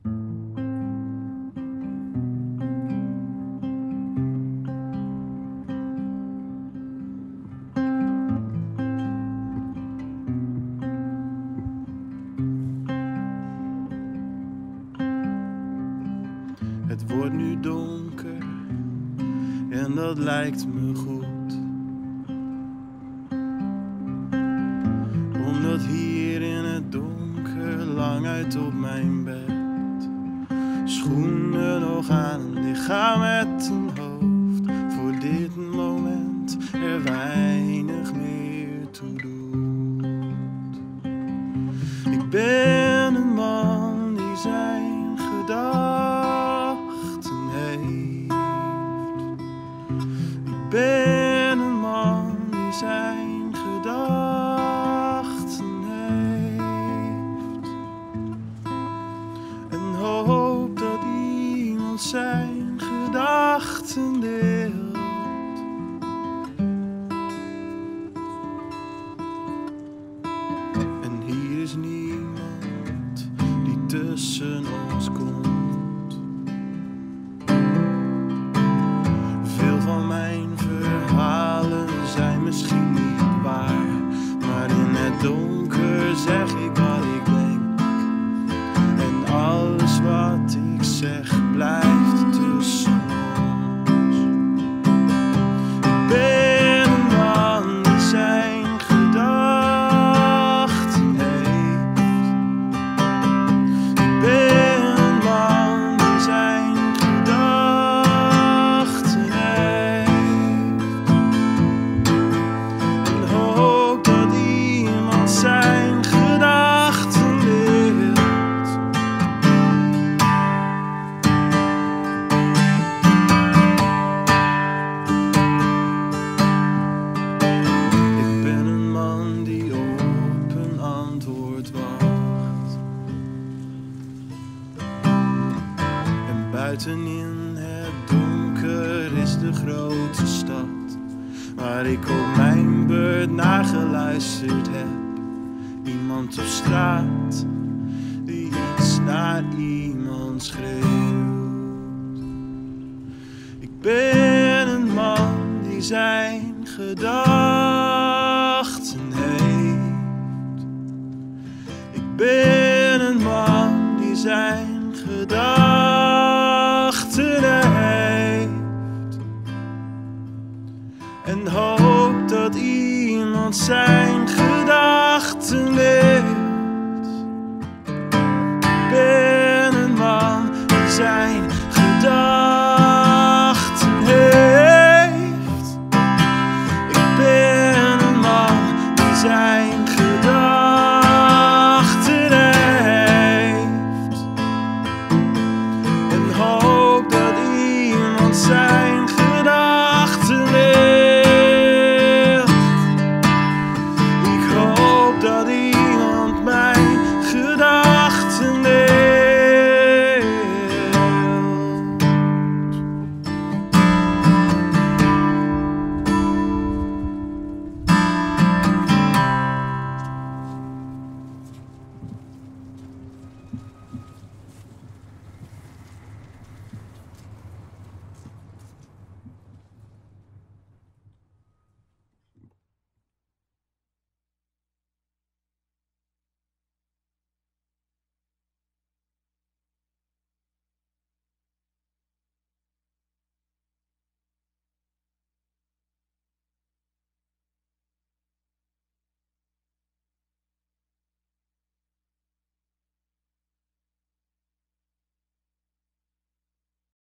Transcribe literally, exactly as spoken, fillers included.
Het wordt nu donker en dat lijkt me goed, omdat hier in het donker lang uit op mijn bed, schoenen nog aan een lichaam met een hoofd, voor dit moment er weinig meer toe doet. Ik ben een man die zijn gedachten heeft. Ik ben een man die zijn gedachten heeft. En hoop dat iemand zijn gedachten deelt. En hier is niemand die tussen ons komt. Veel van mijn verhalen zijn misschien niet waar, maar in het donker zeg ik wat ik denk. En alles wat ik zeg blijft tussen ons. Ik ben een man die zijn gedachten heeft. Ik ben een man die zijn gedachten heeft. En hoop dat iemand zijn gedachten deelt. Ik ben een man die op een antwoord wacht. En buitenin het donker is de grote stad, waar ik op mijn beurt naar geluisterd heb. Iemand op straat die iets naar iemand schreeuwt. Ik ben een man die zijn gedachten heeft. Ik ben een man die zijn gedachten heeft. En hoop dat iemand zijn gedachten leest.